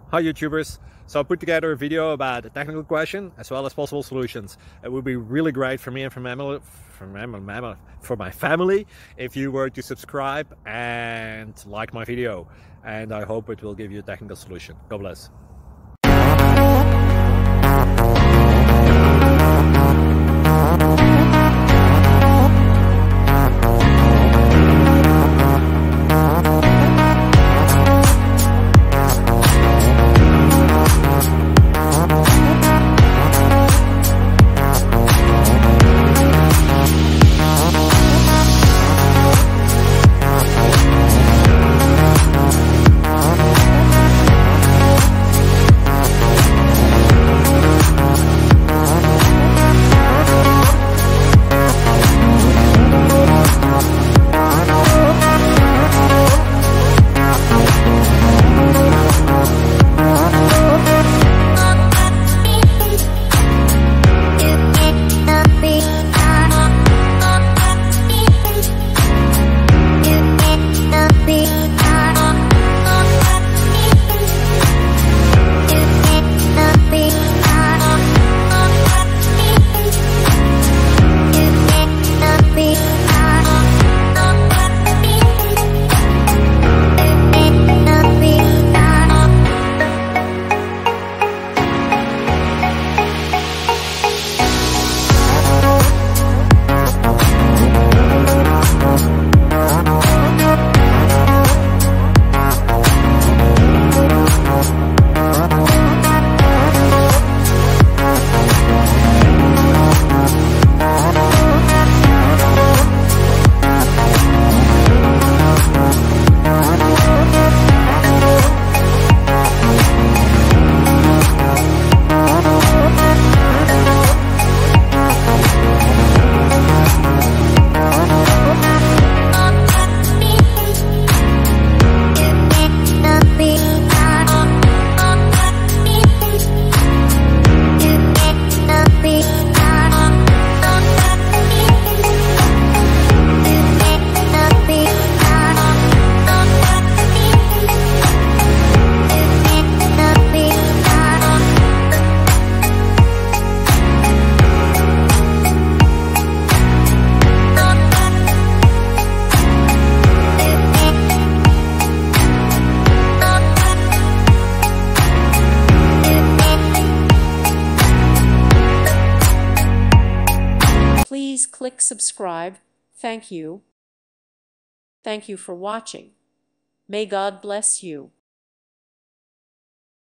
Hi YouTubers. So I put together a video about a technical question as well as possible solutions. It would be really great for me and for my family if you were to subscribe and like my video, and I hope it will give you a technical solution. God bless. Please click subscribe. Thank you. Thank you for watching. May God bless you.